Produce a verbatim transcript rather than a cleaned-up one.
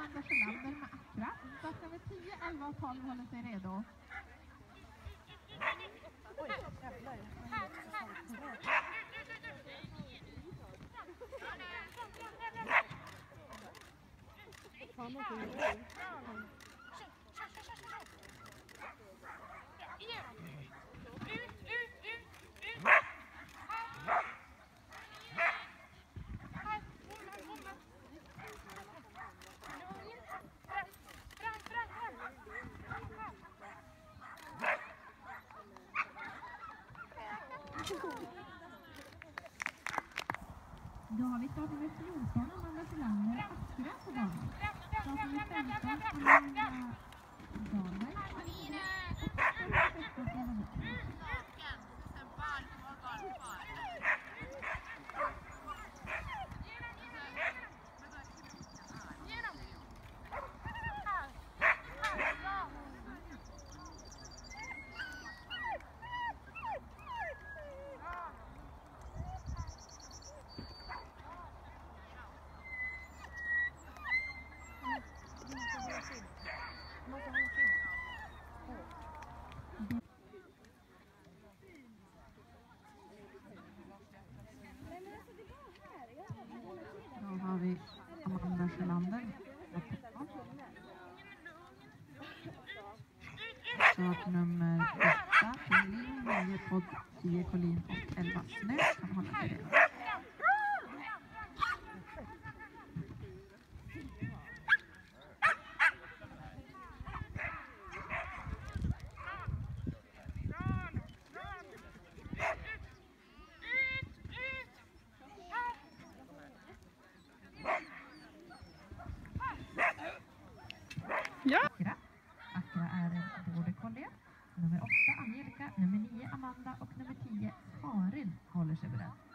Amanda Sjölander med Accra. Start nummer tio, elva och tolv håller sig redo. Då har vi start nummer fjorton, Amanda Sjölander, Accra på banan. Start nummer femton, Amanda Dahlberg, Accra. Och start nummer Då har vi Amanda Sjölander. Start nummer åtta, Colin, nio på tio Colin och elva Snö kan hålla sig redo. Ja. Accra. Accra är en border collie. Nummer åtta Angelica, nummer nio Amanda och nummer tio Karin håller sig beredd.